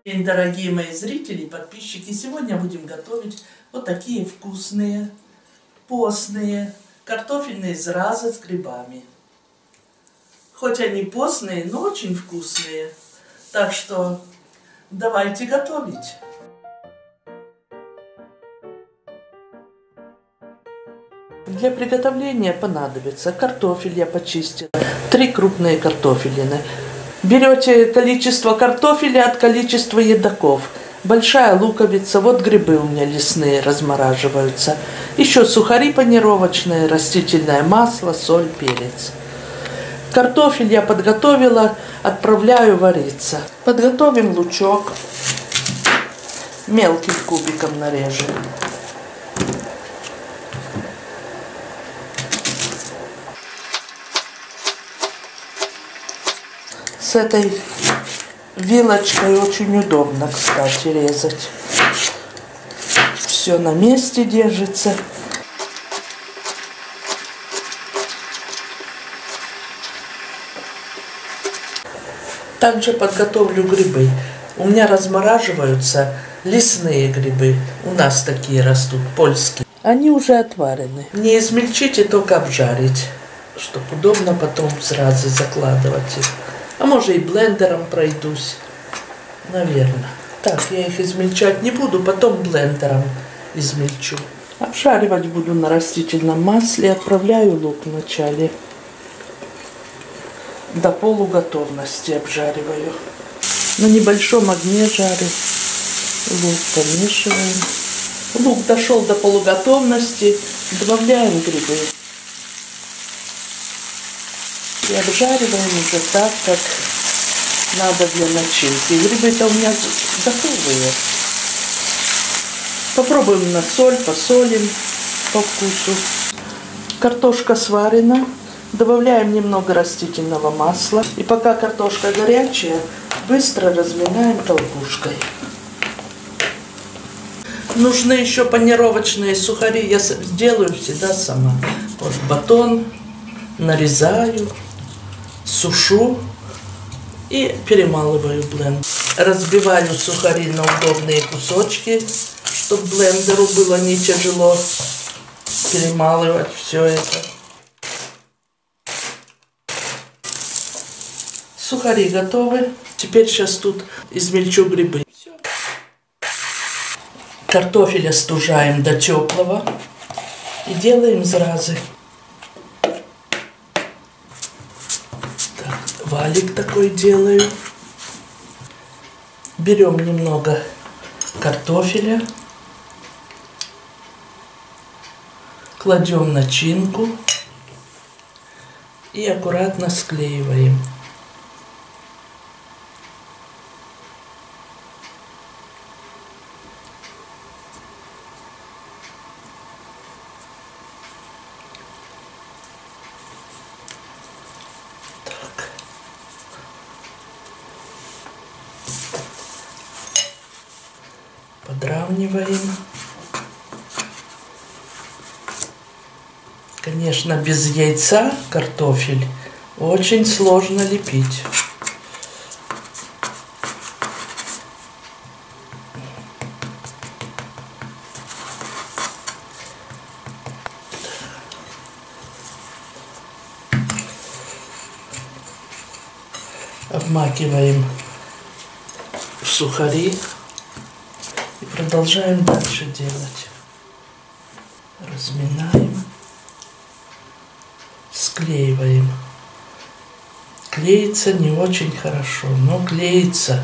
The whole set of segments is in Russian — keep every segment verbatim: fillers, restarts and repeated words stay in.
Дорогие мои зрители и подписчики, сегодня будем готовить вот такие вкусные, постные, картофельные зразы с грибами. Хоть они постные, но очень вкусные. Так что давайте готовить. Для приготовления понадобится картофель, я почистила, три крупные картофелины. Берете количество картофеля от количества едоков. Большая луковица, вот грибы у меня лесные размораживаются. Еще сухари панировочные, растительное масло, соль, перец. Картофель я подготовила, отправляю вариться. Подготовим лучок, мелким кубиком нарежем. С этой вилочкой очень удобно, кстати, резать. Все на месте держится. Также подготовлю грибы. У меня размораживаются лесные грибы. У нас такие растут, польские. Они уже отварены. Не измельчить и только обжарить, чтобы удобно потом сразу закладывать их. А может и блендером пройдусь, наверное. Так, я их измельчать не буду, потом блендером измельчу. Обжаривать буду на растительном масле, отправляю лук вначале. До полуготовности обжариваю. На небольшом огне жарю. Лук помешиваем. Лук дошел до полуготовности, добавляем грибы. И обжариваем уже так, как надо для начинки. Грибы-то у меня готовые. Попробуем на соль, посолим по вкусу. Картошка сварена. Добавляем немного растительного масла. И пока картошка горячая, быстро разминаем толкушкой. Нужны еще панировочные сухари. Я сделаю всегда сама. Вот батон нарезаю, сушу и перемалываю в блендер. Разбиваю сухари на удобные кусочки, чтобы блендеру было не тяжело перемалывать все это. Сухари готовы. Теперь сейчас тут измельчу грибы. Все. Картофель остужаем до теплого и делаем зразы. Валик такой делаю. Берем немного картофеля, кладем начинку и аккуратно склеиваем. Подравниваем. Конечно, без яйца картофель очень сложно лепить. Обмакиваем в сухари. И продолжаем дальше делать. Разминаем, склеиваем. Клеится не очень хорошо, но клеится.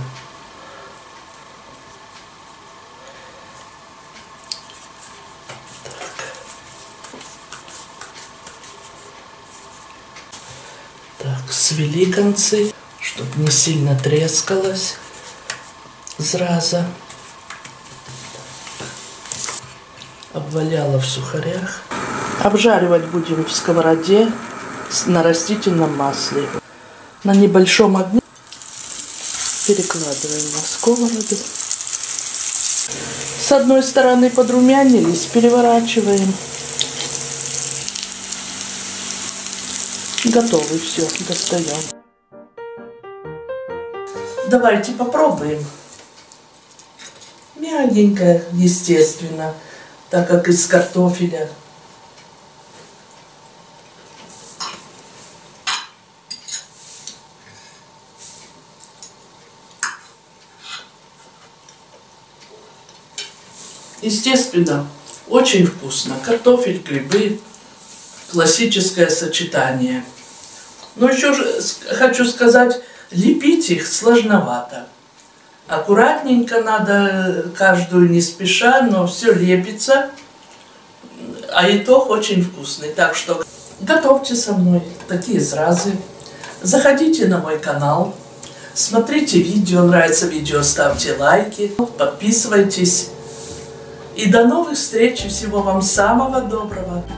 Так. Так, свели концы, чтобы не сильно трескалось зраза. Обваляла в сухарях. Обжаривать будем в сковороде на растительном масле. На небольшом огне перекладываем на сковороду. С одной стороны подрумянились, переворачиваем. Готовы, все, достаем. Давайте попробуем. Мягенькая, естественно, так как из картофеля. Естественно, очень вкусно. Картофель, грибы, классическое сочетание. Но еще хочу сказать, лепить их сложновато. Аккуратненько надо, каждую не спеша, но все лепится. А итог очень вкусный. Так что готовьте со мной такие зразы. Заходите на мой канал. Смотрите видео. Нравится видео, ставьте лайки. Подписывайтесь. И до новых встреч. Всего вам самого доброго.